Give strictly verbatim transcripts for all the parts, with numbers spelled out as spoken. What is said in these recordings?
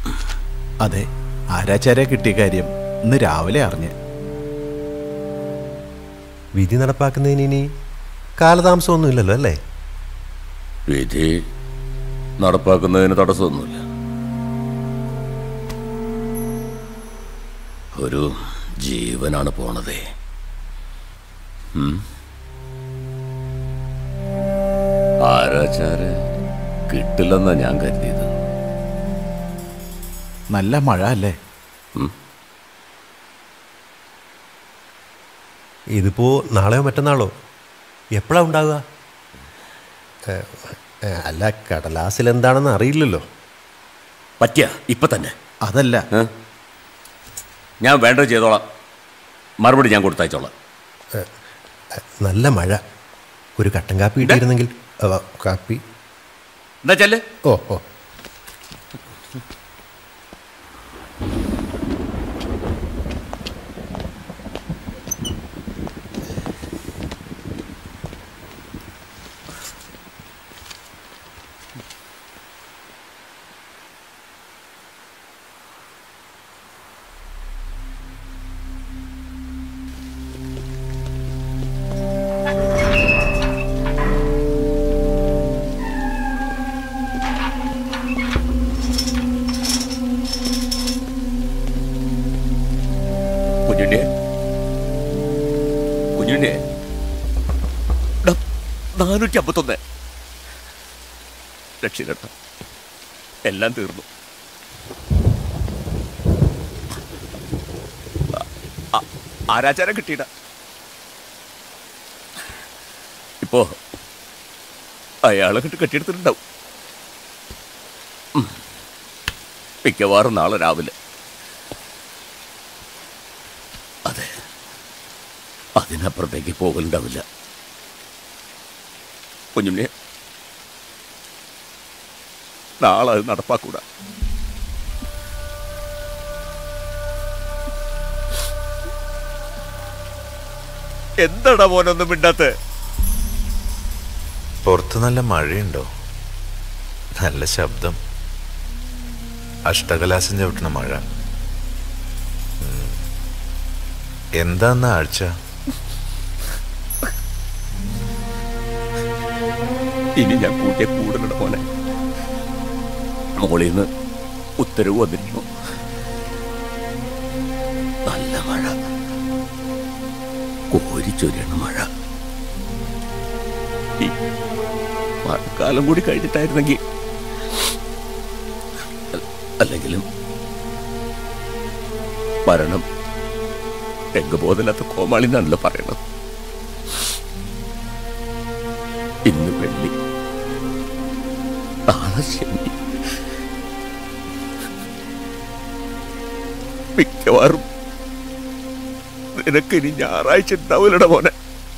അതെ, ആരാച്ചാരെ കിട്ടിയ കാര്യം ഇന്ന് രാവിലെ അറിഞ്ഞ്. വിധി നടപ്പാക്കുന്നതിന് ഇനി കാലതാമസമൊന്നുമില്ലല്ലോ അല്ലേ? വിധി നടപ്പാക്കുന്നതിന് തടസ്സമൊന്നുമില്ല. ഒരു ജീവനാണ് പോണതേ. ആരാച്ചാരെ കിട്ടില്ലെന്നാ ഞാൻ കരുതിയത്. നല്ല മഴ അല്ലേ? ഇതിപ്പോ നാളെയോ മറ്റന്നാളോ എപ്പോഴാ ഉണ്ടാവുക? അല്ല, കടലാസിൽ എന്താണെന്ന് അറിയില്ലല്ലോ. പറ്റിയ ഇപ്പൊ തന്നെ? അതല്ല, ഞാൻ വേണ്ടത് ചെയ്തോളാം, മറുപടി ഞാൻ കൊടുത്തയച്ചോളാം. നല്ല മഴ, ഒരു കട്ടൻ കാപ്പി ഇട്ടിരുന്നെങ്കിൽ. കാപ്പി എന്താ ചെല്ല്. ഓ ഓ നാനൂറ്റി അമ്പത്തൊന്ന് രക്ഷിക്കട്ട, എല്ലാം തീർന്നു. ആരാച്ചാരം കിട്ടിയിട. ഇപ്പോ അയാളെ കിട്ടി കെട്ടിയെടുത്തിട്ടുണ്ടാവും. മിക്കവാറും നാളെ രാവിലെ. അതെ, അതിനപ്പുറത്തേക്ക് പോകലുണ്ടാവില്ല. കുഞ്ഞുണ്ണി, നാളെ അത് നടപ്പാക്കൂടാ. എന്താടാ മോനൊന്നും മിണ്ടാത്തെ? പുറത്ത് നല്ല മഴയുണ്ടോ? നല്ല ശബ്ദം, അഷ്ടകലാശം ചവിട്ടണ മഴ. എന്താന്ന ആഴ്ച? ഇനി ഞാൻ കൂട്ടിയ കൂടുതലുണ്ട് മോനെ. മോളിൽ നിന്ന് ഉത്തരവ് വന്നിരിക്കുന്നു. നല്ല മഴ, കോരിച്ചൊരിയണ മഴ. ഈ മഴക്കാലം കൂടി കഴിഞ്ഞിട്ടായിരുന്നെങ്കിൽ, അല്ലെങ്കിലും മരണം രംഗബോധമില്ലാത്ത കോമാളിന്നാണല്ലോ പറയണത്. ഇന്ന് വെള്ളി, നാളെ ശനി, മിക്കവാറും നിനക്ക് ഇനി ഞായറാഴ്ച ഉണ്ടാവില്ലട മോനെ.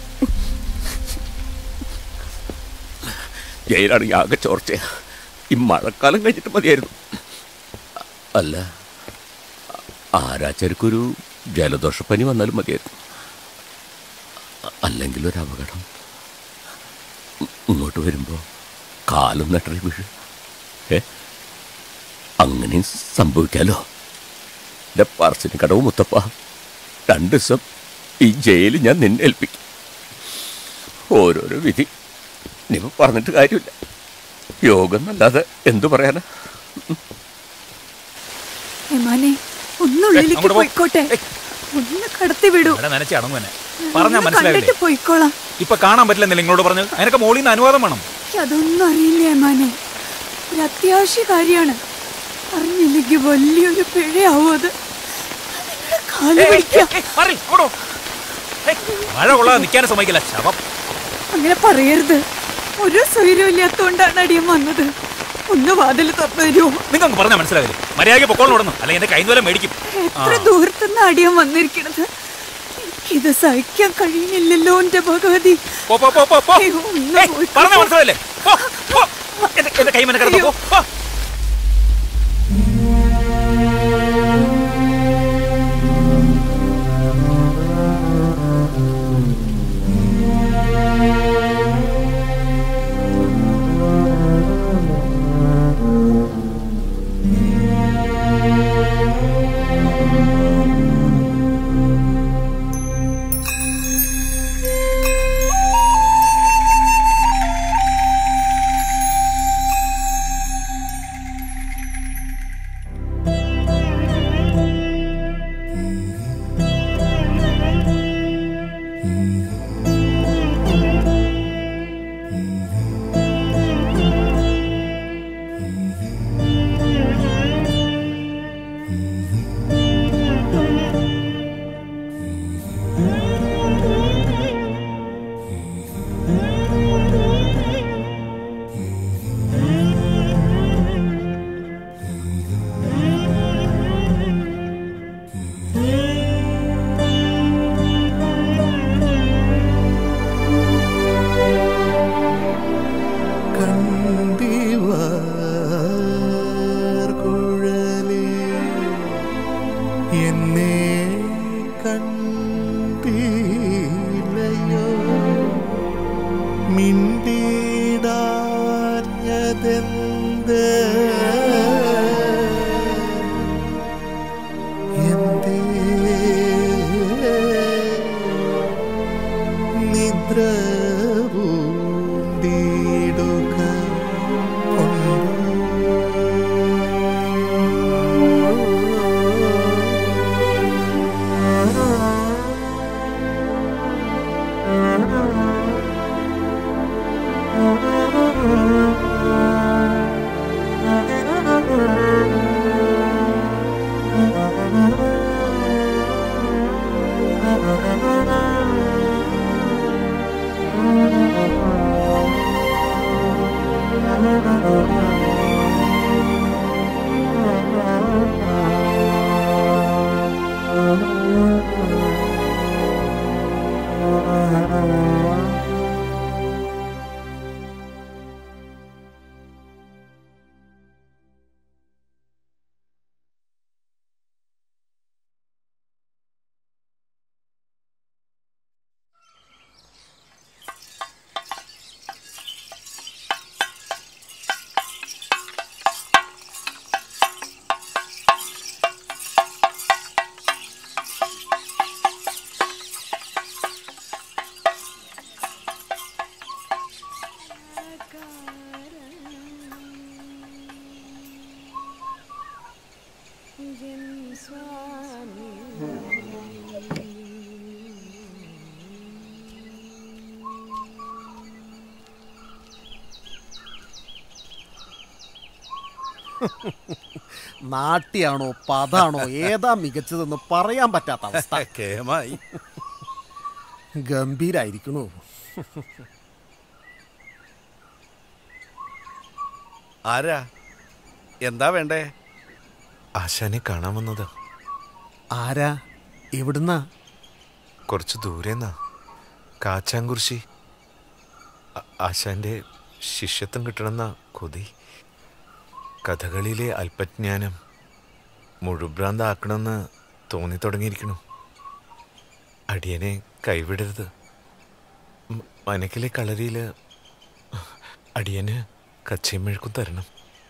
ജയിലാണെങ്കിൽ ആകെ ചോർച്ചയാ. ഈ മഴക്കാലം കഴിഞ്ഞിട്ട് മതിയായിരുന്നു. അല്ല, ആരാച്ചർക്കൊരു ജലദോഷപ്പനി വന്നാലും മതിയായിരുന്നു. അല്ലെങ്കിൽ ഒരു അപകടം. ഇങ്ങോട്ട് വരുമ്പോ കാലും നട്ടറി വീഴ്. ഏ അങ്ങനെയും സംഭവിക്കാലോ. എൻ്റെ പറശ്ശിനി കടവ് മുത്തപ്പ, രണ്ട് ദിവസം ഈ ജയിലിൽ ഞാൻ നിന്നെ ഏൽപ്പിക്കും. ഓരോരോ വിധി നീ പറഞ്ഞിട്ട് കാര്യമില്ല. യോഗം അല്ലാതെ എന്തു പറയാനാ? ഒന്നുള്ളിലേക്ക് പോയിക്കോട്ടെ, ഒന്ന് കടത്തി വിടൂ. പോയിക്കോളാം. ഇപ്പൊ കാണാൻ പറ്റില്ല നിങ്ങളോട് പറഞ്ഞു. അതിനൊക്കെ മോളിൽ നിന്ന് അനുവാദം വേണം. അതൊന്നും അറിയില്ല ഏമാനെ, ഒരു അത്യാവശ്യ കാര്യമാണ്. അറിഞ്ഞില്ലെങ്കിൽ വലിയൊരു പിഴയാവോ അത്. മഴ കൊള്ളാതെ നിൽക്കാനും സമ്മതിക്കില്ല. ശവം അങ്ങനെ പറയരുത്. ഒരു സൗകര്യമില്ലാത്തോണ്ടാണ് അടിയൻ വന്നത്. ഒന്ന് വാതിൽ തുറന്നു തരുമോ? നിങ്ങൾക്ക് പറഞ്ഞാൽ മനസ്സിലാവില്ലേ? മര്യാദയ്ക്ക് പൊക്കോളം ഓടുന്നു, അല്ലെങ്കിൽ എന്റെ കൈ മേടിക്കും. എത്ര ദൂരത്തുനിന്ന് അടിയൻ വന്നിരിക്കണത്. എനിക്കിത് സഹിക്കാൻ കഴിയുന്നില്ലല്ലോ എന്റെ ഭഗവതി. പറഞ്ഞാൽ മനസ്സിലാവില്ലേ? എന്റെ കൈ മെനെ കിടന്നു. എന്നെ കണ്ടില്ലയോ മിണ്ടിടാഞ്ഞതെന്ത് എന്തേ നിദ്ര പൂണ്ടിടുക നാട്യാണോ പതാണോ ഏതാ മികച്ചതെന്ന് പറയാൻ പറ്റാത്ത അവസ്ഥ. കേമായി ഗംഭീരായിരിക്കണു. ആരാ? എന്താ വേണ്ടേ? ആശാനെ കാണാൻ വന്നതാ. ആരാ? എവിടുന്നാ? കുറച്ച് ദൂരെന്നാ. കാച്ചാങ്കുറിശി. ആശാന്റെ ശിഷ്യത്വം കിട്ടണമെന്ന കൊതി. കഥകളിയിലെ അല്പജ്ഞാനം മുഴുഭ്രാന്താക്കണമെന്ന് തോന്നി തുടങ്ങിയിരിക്കണു. അടിയനെ കൈവിടരുത്. മനക്കിലെ കളരിയിൽ അടിയന് കച്ചയും മെഴുക്കും തരണം.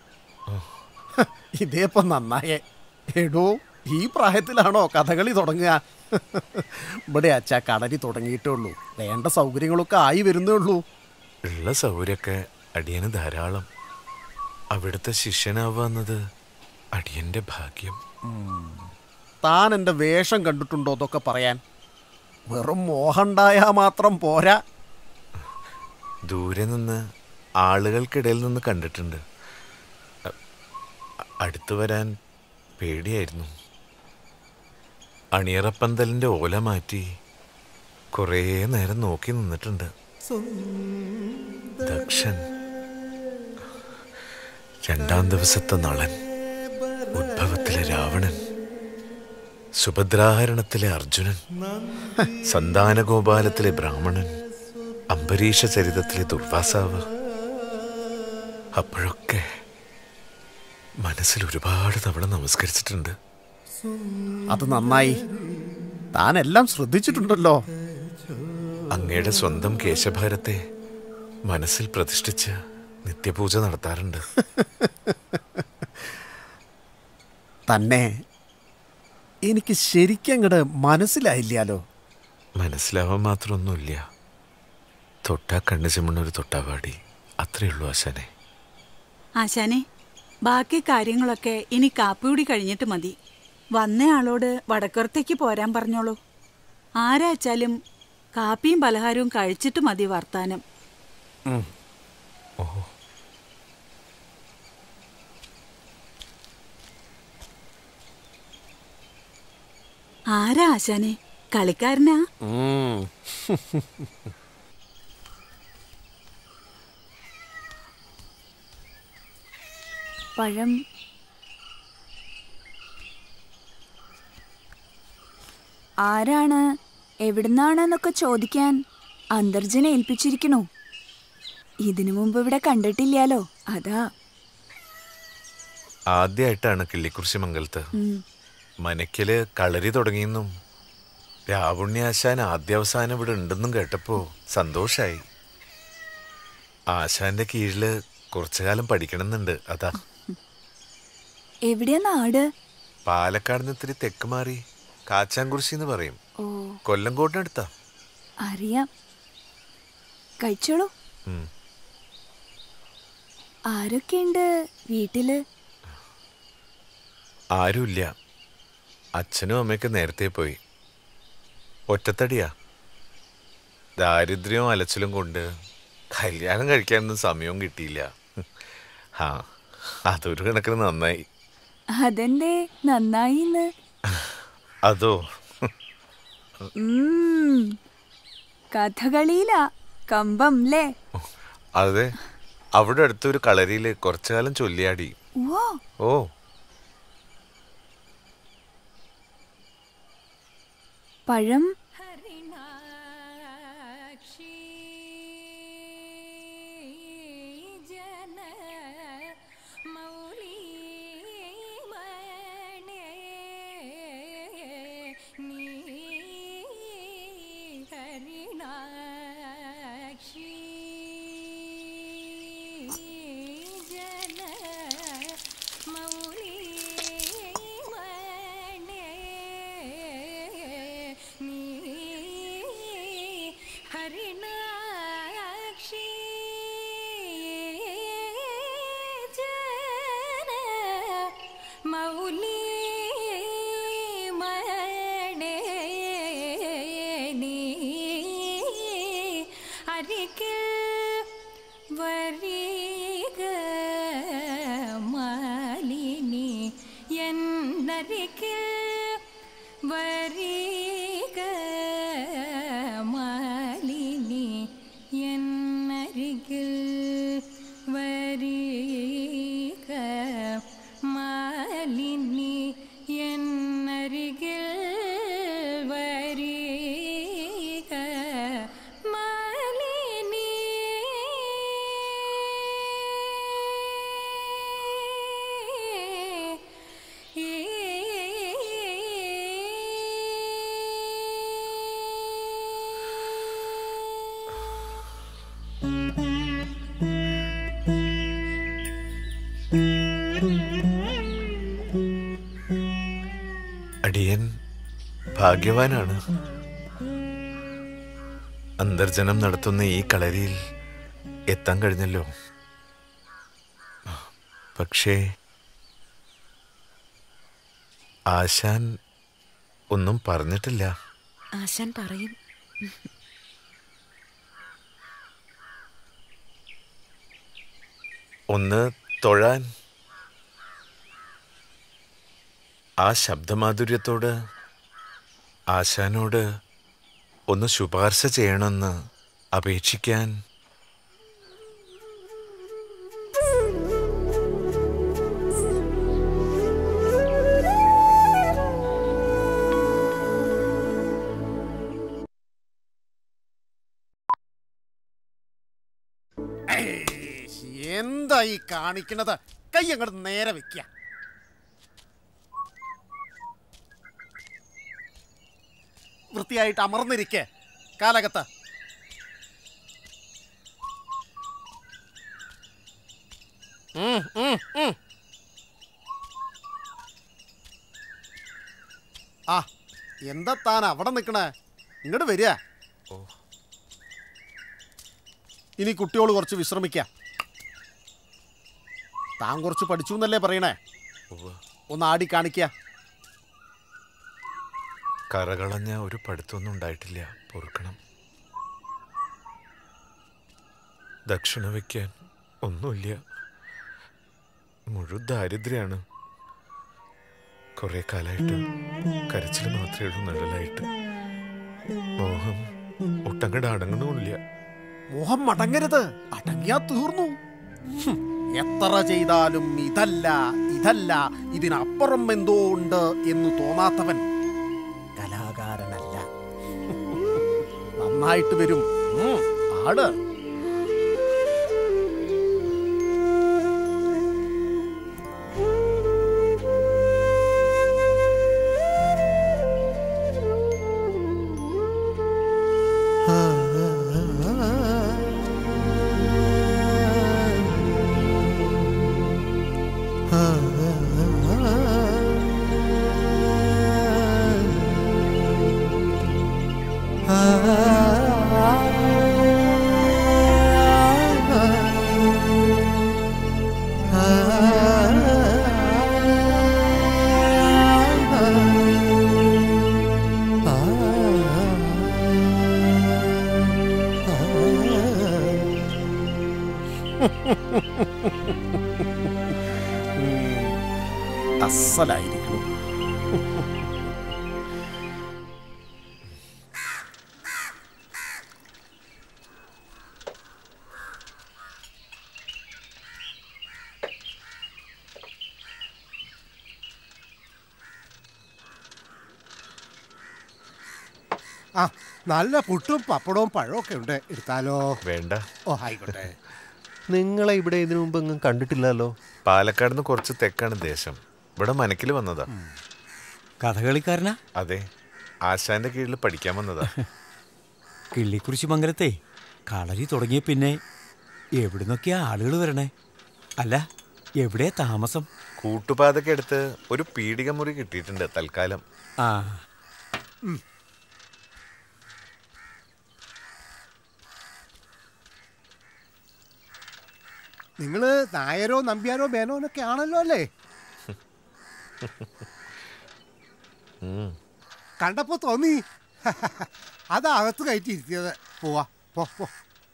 ഇതേപ്പം നന്നായേ. എടോ, ഈ പ്രായത്തിലാണോ കഥകളി തുടങ്ങുക? ഇവിടെ അച്ഛാ കളരി തുടങ്ങിയിട്ടേ ഉള്ളൂ. വേണ്ട സൗകര്യങ്ങളൊക്കെ ആയി വരുന്നേ ഉള്ളൂ. ഉള്ള സൗകര്യമൊക്കെ അടിയന് ധാരാളം. അവിടുത്തെ ശിഷ്യനാവുന്നത് അടിയന്റെ ഭാഗ്യം. താൻ എൻ്റെ വേഷം കണ്ടിട്ടുണ്ടോ അതൊക്കെ പറയാൻ? വെറും മോഹമുണ്ടായാൽ മാത്രം പോരാ. ദൂരെ നിന്ന് ആളുകൾക്കിടയിൽ നിന്ന് കണ്ടിട്ടുണ്ട്. അടുത്തു വരാൻ പേടിയായിരുന്നു. അണിയറപ്പന്തലിൻ്റെ ഓല മാറ്റി കുറേ നേരം നോക്കി നിന്നിട്ടുണ്ട്. ദക്ഷൻ, രണ്ടാം ദിവസത്തെ നളൻ, ഉദ്ഭവത്തിലെ രാവണൻ, സുഭദ്രാഹരണത്തിലെ അർജുനൻ, സന്താനഗോപാലത്തിലെ ബ്രാഹ്മണൻ, അംബരീഷ ചരിതത്തിലെ ദുർവാസാവ്. അപ്പോഴൊക്കെ മനസ്സിൽ ഒരുപാട് തവണ നമസ്കരിച്ചിട്ടുണ്ട്. അത് നന്നായി. താൻ എല്ലാം ശ്രദ്ധിച്ചിട്ടുണ്ടല്ലോ. അങ്ങയുടെ സ്വന്തം കേശഭാരത്തെ മനസ്സിൽ പ്രതിഷ്ഠിച്ച് നിത്യപൂജ നടത്താറുണ്ട്. തന്നെ എനിക്ക് ശരിക്കും അങ്ങോട്ട് മനസ്സിലായില്ലാലോ. മനസ്സിലാവാൻ മാത്രമൊന്നുമില്ല. തൊട്ടാ കണ്ണു ചെമ്മണ്ണൊരു തൊട്ടാവാടി, അത്രയുള്ളൂ ആശാനെ. ആശാനെ, ബാക്കി കാര്യങ്ങളൊക്കെ ഇനി കാപ്പിയൂടി കഴിഞ്ഞിട്ട് മതി. വന്നയാളോട് വടക്കുറത്തേക്ക് പോരാൻ പറഞ്ഞോളൂ. ആരാച്ചാലും കാപ്പിയും പലഹാരവും കഴിച്ചിട്ട് മതി വർത്താനം. ഓഹോ. ആരാ ആശാനെ? കളിക്കാരനാ? പഴം ആരാണ് എവിടുന്നാണെന്നൊക്കെ ചോദിക്കാൻ അന്തർജനെ ഏൽപ്പിച്ചിരിക്കണു. ഇതിനു മുമ്പ് ഇവിടെ കണ്ടിട്ടില്ലാലോ, അതാ. ആദ്യമായിട്ടാണ് കിള്ളിക്കുറിശി മംഗലത്ത്. മനക്കില് കളരി തുടങ്ങിയെന്നും രാവുണ്ണിയാശാൻ ആദ്യാവസാനം ഇവിടെ ഉണ്ടെന്നും കേട്ടപ്പോ സന്തോഷായി. ആശാന്റെ കീഴില് കുറച്ചു കാലം പഠിക്കണമെന്നുണ്ട്. അതാ. എവിടെയാ നാട്? പാലക്കാടിന് ഇത്തിരി തെക്ക് മാറി കാച്ചാൻകുറിശി എന്ന് പറയും. കൊല്ലംകോട്ടിനടുത്താ. അറിയാം. കഴിച്ചോളൂ. ആരൊക്കെയുണ്ട് വീട്ടില്? ആരുമില്ല. അച്ഛനും അമ്മയൊക്കെ നേരത്തെ പോയി. ഒറ്റത്തടിയാ. ദാരിദ്ര്യവും അലച്ചിലും കൊണ്ട് കല്യാണം കഴിക്കാനൊന്നും സമയവും കിട്ടിയില്ല. ആ അതൊരു കണക്കിന് നന്നായി. അതെന്തേ നന്നായിന്ന്? അതോ കഥകളിയിലാ കമ്പം ല്ലേ? അതെ. അവിടെ അടുത്തൊരു കളരിയില് കുറച്ചു കാലം ചൊല്ലിയാടി. ഓ പഴം അടിയൻ ഭാഗ്യവാനാണ്. അന്തർജനം നടത്തുന്ന ഈ കളരിയിൽ എത്താൻ കഴിഞ്ഞല്ലോ. പക്ഷേ ആശാൻ ഒന്നും പറഞ്ഞിട്ടില്ല. ആശാൻ പറയും. ഒന്ന് തൊഴാൻ. ആ ശബ്ദമാധുര്യത്തോട് ആശാനോട് ഒന്ന് ശുപാർശ ചെയ്യണമെന്ന് അപേക്ഷിക്കാൻ. എന്താ ഈ കാണിക്കണത്? കൈ അങ്ങോട്ട് നേരെ വെക്ക. വൃത്തിയായിട്ട് അമർന്നിരിക്കേ കാലകത്ത്. ആ എന്താ താൻ അവിടെ നിൽക്കണേ? ഇങ്ങോട്ട് വരിക. ഇനി കുട്ടിയോട് കുറച്ച് വിശ്രമിക്കാം. താൻ കുറച്ച് പഠിച്ചു എന്നല്ലേ പറയണേ? ഒന്ന് ആടി കാണിക്ക. കറകളഞ്ഞ ഒരു പഠിത്തമൊന്നും ഉണ്ടായിട്ടില്ല. പൊറുക്കണം. ദക്ഷിണ വയ്ക്കാൻ ഒന്നുമില്ല. മുഴുവൻ ദാരിദ്ര്യാണ്. കുറെ കാലമായിട്ട് കരച്ചിൽ മാത്രമേ ഉള്ളൂ നിഴലായിട്ട്. മോഹം ഒട്ടങ്ങടെ അടങ്ങണമില്ല. മോഹം അടങ്ങരുത്. അടങ്ങിയാ തീർന്നു. എത്ര ചെയ്താലും ഇതല്ല ഇതല്ല ഇതിനപ്പുറം എന്തോ ഉണ്ട് എന്ന് തോന്നാത്തവൻ കലാകാരനല്ല. നന്നായിട്ട് വരും. ആട്. അസലായിരിക്കണം. ആ നല്ല പുട്ടും പപ്പടവും പഴവും ഒക്കെ ഉണ്ട്, എടുത്താലോ? വേണ്ട. ഓ ആയിക്കോട്ടെ. നിങ്ങളെ ഇവിടെ ഇതിനു മുമ്പ് എങ്ങും കണ്ടിട്ടില്ലല്ലോ. പാലക്കാട് നിന്ന് കുറച്ച് തെക്കാണ് ദേശം. ഇവിടെ മനക്കിൽ വന്നതാ. കഥകളിക്കാരനാ? അതെ, ആശാന്റെ കീഴിൽ പഠിക്കാൻ വന്നതാ. കിള്ളിക്കുറിശി മംഗലത്തെ കളരി തുടങ്ങിയ പിന്നെ എവിടുന്നൊക്കെയാ ആളുകൾ വരണേ? അല്ല, എവിടെയാ താമസം? കൂട്ടുപാതൊക്കെ എടുത്ത് ഒരു പീഡിക മുറി കിട്ടിയിട്ടുണ്ട് തൽക്കാലം. ആ നിങ്ങള് നായരോ നമ്പ്യാരോ മേനോനൊക്കെ ആണല്ലോ അല്ലേ? കണ്ടപ്പോ തോന്നി. അതകത്ത് കയറ്റിയിരുത്തിയത്. പോവാ പോ പോ.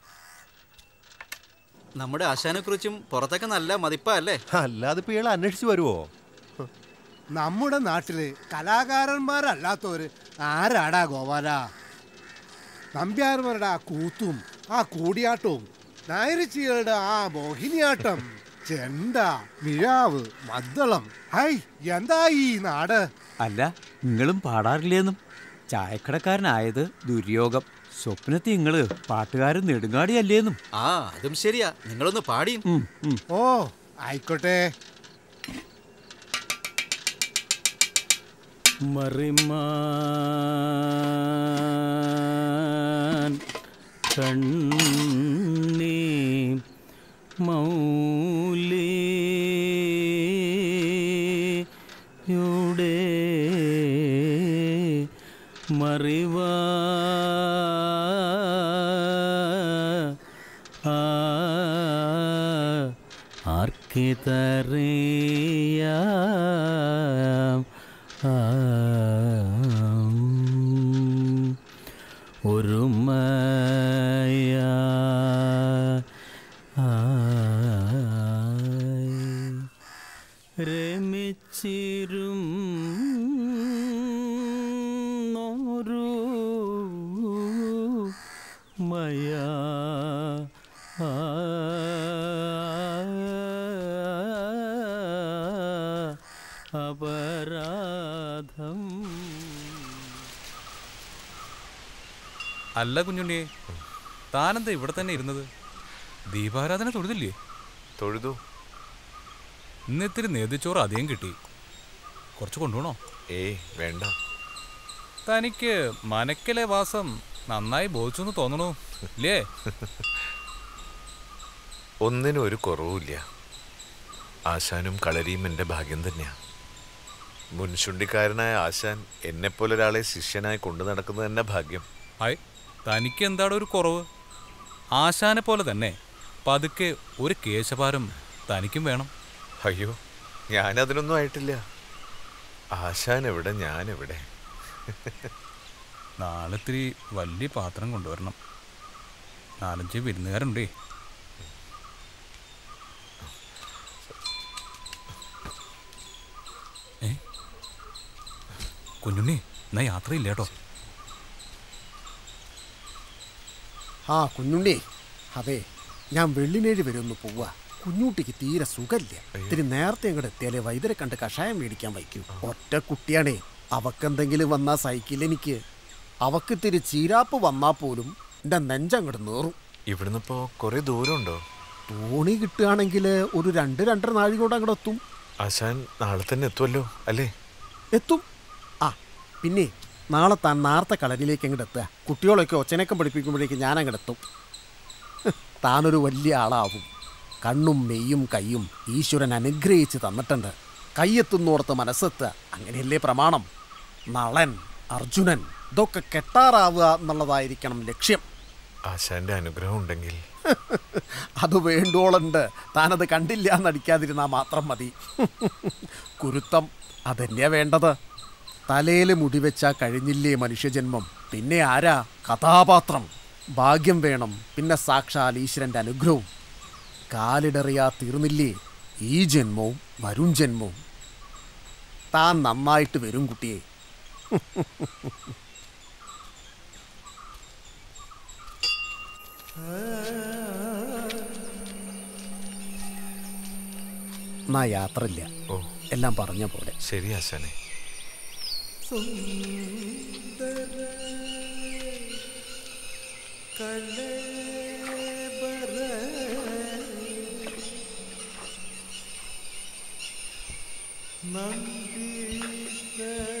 നമ്മുടെ ആശാനെ കുറിച്ചും പുറത്തൊക്കെ നല്ല മതിപ്പാ അല്ലേ? അല്ലാതെ ഇപ്പൊ ഇയാൾ അന്വേഷിച്ചു വരുവോ? നമ്മുടെ നാട്ടില് കലാകാരന്മാരല്ലാത്തവര് ആരാടാ ഗോപാല? നമ്പ്യാർമാരുടെ ആ കൂത്തും ആ കൂടിയാട്ടവും നായരിച്ചികളുടെ ആ മോഹിനിയാട്ടം, ചെണ്ട, മിഴാവ്, മദ്ദളം, ഹൈ എന്താ ഈ നാട്? അല്ല, നിങ്ങളും പാടാറില്ലേന്നും? ചായക്കടക്കാരനായത് ദുര്യോഗം. സ്വപ്നത്തിൽ നിങ്ങള് പാട്ടുകാരൻ നെടുങ്ങാടിയല്ലേന്നും? ആ അതും ശരിയാ. നിങ്ങളൊന്ന് പാടി. ഓ ആയിക്കോട്ടെ. മറിമാൻ കണ്ണീ മൗലിയുടെ മറിവാ ആർക്കിതറിയാം ഒരു മായ രമിച്ചിരും നോരു മയ അപരാധം. അല്ല കുഞ്ഞുണ്ണിയെ, താനെന്താ ഇവിടെ തന്നെ ഇരുന്നത്? ദീപാരാധന തൊഴുതില്ലേ? തൊഴുതു. ഇന്ന് ഇത്തിരി നേതിച്ചോറ് അധികം കിട്ടി. കുറച്ച് കൊണ്ടുപോണോ? ഏയ് വേണ്ട. തനിക്ക് മനക്കിലെ വാസം നന്നായി ബോധിച്ചു എന്ന് തോന്നണു ഇല്ലേ? ഒന്നിനും ഒരു കുറവുമില്ല. ആശാനും കളരിയും എൻ്റെ ഭാഗ്യം തന്നെയാ. മുൻശുണ്ടിക്കാരനായ ആശാൻ എന്നെപ്പോലെ ഒരാളെ ശിഷ്യനായി കൊണ്ടു നടക്കുന്നത് തന്നെ ഭാഗ്യം. ഹായ്, തനിക്ക് എന്താണ് ഒരു കുറവ്? ആശാനെ പോലെ തന്നെ പതുക്കെ ഒരു കേശഭാരം തനിക്കും വേണം. അയ്യോ, ഞാനതിനൊന്നും ആയിട്ടില്ല. ആശാൻ എവിടെ, ഞാനെവിടെ? നാളെ ഇത്തിരി വലിയ പാത്രം കൊണ്ടുവരണം. നാലഞ്ച് വിരുന്നുകാരുണ്ടേ. ഏ കുഞ്ഞുണ്ണി, എന്നാ യാത്രയില്ല കേട്ടോ. ആ കുഞ്ഞുണ്ണി, അതെ ഞാൻ വെള്ളിനേഴ് വരെ ഒന്ന് പോവാ. കുഞ്ഞൂട്ടിക്ക് തീരെ സുഖമില്ല. ഇത്തിരി നേരത്തെ അങ്ങോട്ട് എത്തിയാലേ വൈദ്യരെ കണ്ട് കഷായം മേടിക്കാൻ വയ്ക്കൂ. ഒറ്റ കുട്ടിയാണേ, അവക്കെന്തെങ്കിലും വന്നാ സൈക്കിൾ എനിക്ക്. അവക്ക് ഇത്തിരി ചീരാപ്പ് വന്നാ പോലും എൻ്റെ നെഞ്ചങ്ങോട്ട് നേറും. ഇവിടുന്ന് ഇപ്പോ കുറെ ദൂരമുണ്ടോ? തോണി കിട്ടുകയാണെങ്കിൽ ഒരു രണ്ട് രണ്ടര നാഴികോട് അങ്ങോട്ട് എത്തും. ആശാൻ നാളെ തന്നെ എത്തുമല്ലോ അല്ലേ? എത്തും. ആ പിന്നെ നാളെ താൻ നേരത്തെ കളരിയിലേക്ക് അങ്ങോട്ട് എത്തുക. കുട്ടികളൊക്കെ ഒച്ചനക്കം പഠിപ്പിക്കുമ്പോഴേക്ക് ഞാൻ അങ്ങോട്ട് എത്തും. താനൊരു വലിയ ആളാവും. കണ്ണും മെയ്യും കയ്യും ഈശ്വരൻ അനുഗ്രഹിച്ച് തന്നിട്ടുണ്ട്. കയ്യെത്തുന്നോർത്ത് മനസ്സെത്തുക, അങ്ങനെയല്ലേ പ്രമാണം? നളൻ, അർജുനൻ ഇതൊക്കെ കെട്ടാറാവുക എന്നുള്ളതായിരിക്കണം ലക്ഷ്യം. ആശാന്റെ അനുഗ്രഹം ഉണ്ടെങ്കിൽ അത് വേണ്ടോളുണ്ട്. താനത് കണ്ടില്ല എന്നടിക്കാതിരുന്നാൽ മാത്രം മതി. കുരുത്തം അതെന്നെയാ വേണ്ടത്. തലയിൽ മുടിവെച്ചാൽ കഴിഞ്ഞില്ലേ മനുഷ്യജന്മം? പിന്നെ ആരാ കഥാപാത്രം? ഭാഗ്യം വേണം, പിന്നെ സാക്ഷാൽ ഈശ്വരൻ്റെ അനുഗ്രഹവും. കാലിടറിയാ തീർന്നില്ലേ ഈ ജന്മവും വരും ജന്മവും. താൻ നന്നായിട്ട് വരും കുട്ടിയെ. എന്നാ യാത്രയില്ല. എല്ലാം പറഞ്ഞ പോലെ. ശരി ആശാനെ. നന്ദി